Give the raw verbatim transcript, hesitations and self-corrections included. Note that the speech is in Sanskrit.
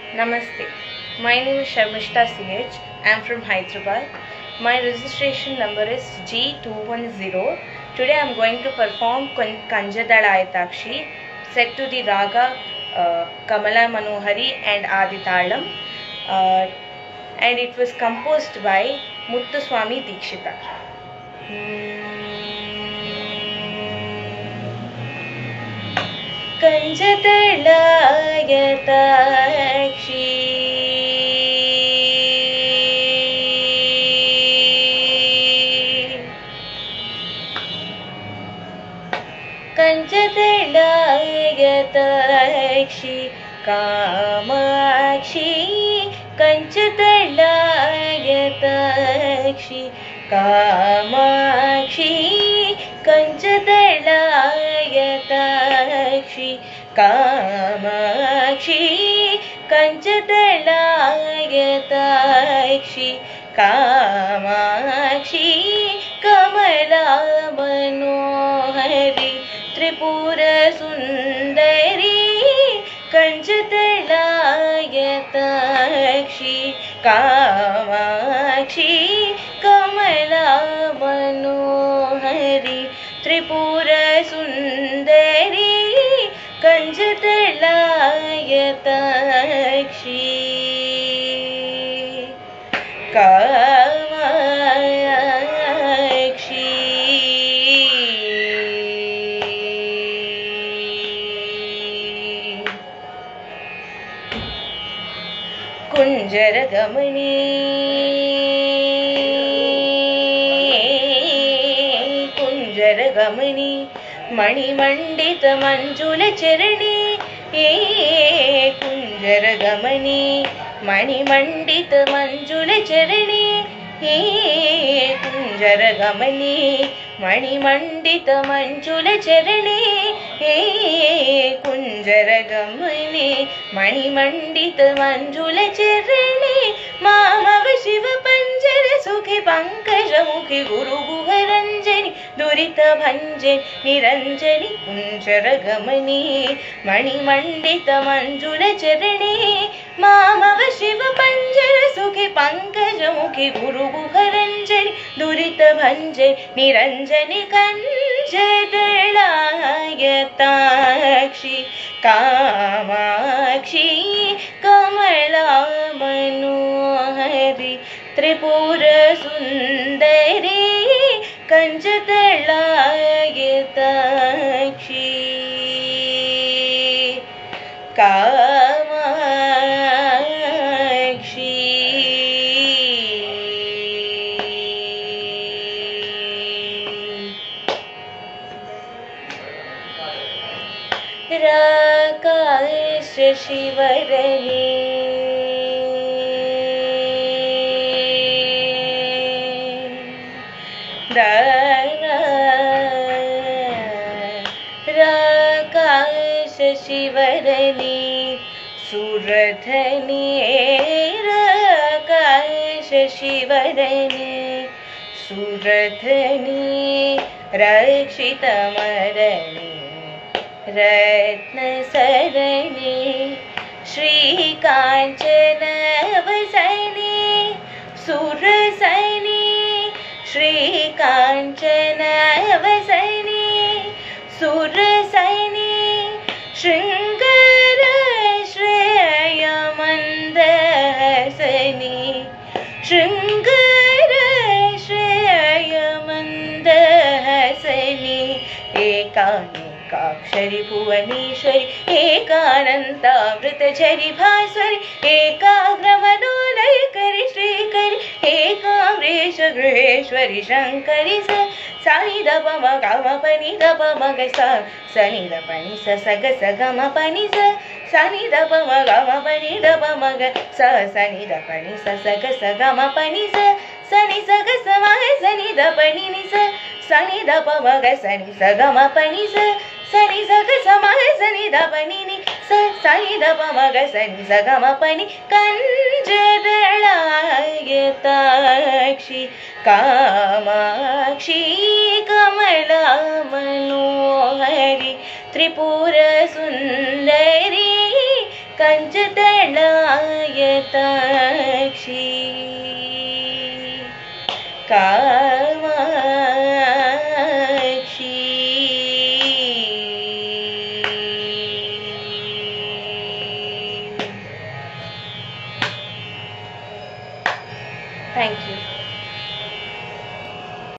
Namaste. My name is Sharmishta C H. I am from Hyderabad. My registration number is G two one zero. Today I am going to perform Kanjadalayakshi set to the raga uh, Kamala Manohari and Aditalam, uh, and it was composed by Muthuswami Dikshita. Kanjadalayakshi Kanjadalayakshi Kamakshi Kanjadalayakshi Kamakshi Kanjadalayakshi Kamakshi Kanjadalayakshi Kamakshi Kamala Manohari Tripura Sundari Kanjadalayakshi Kamakshi Kamala Manohari Tripura Sundari Kanjadalayakshi Kamakshi Kunjaragamani Kunjaragamani Mani Mandita Manjula Charani Kunjaragamani Mani Mandita Manjula Charani Kunjaragamani Mani Mandita Manjula Charani Kunjaragamani Mani Mandita Manjula Charani Mama Shiva Panjara Sukhi Pankaja Mukhi Guru Guharanjani Durita Bhanjani Niranjani Kunjaragamani Mani Mandita Manjula Charani Mama Shiva Panjara Sukhi Pankaja Mukhi Guru Guharanjani Durita Bhanjani Niranjani Kanjadalayakshi Kamakshi Kamala Manohari Tripura Sundari Kanjadalayakshi Kamakshi Rakasha Shivarani Rakasha Shivarani Suradhani Rakasha Shivarani Suradhani Rakshita Marani Ratna Sarani Shri Kanchana Vasani Surasani Shri Kanchana Vasani Surasani Shringara Shreya Mandasani Shringara Shreya Mandasani Ekani Kakshari Bhuvaneshwari Ekanantamrita Bhaswari Ekagramanolayakari Shrikari Ekamresha Griheshwari Shankari Sa Sani Dapa Magama Pani Dapa Magasa Sani Dapa Nisa Saga Sagama Pani Sa Sani Dapa Magama Pani Dapa Magasa Sani Dapa Nisa Saga Sagama Pani Sa Sani Saga Samaha Sani Dapa Nisa Sani Dapa Magasani Sagama Pani Sa Sani Saga Samaha Sani Dapa Nini Sa Sani Dapa Magasani Sagama Pani Kanjadalayakshi Kamakshi Kamala Manohari Tripura Sundari కంచతళాయతాక్షి కామాక్షి. Thank you.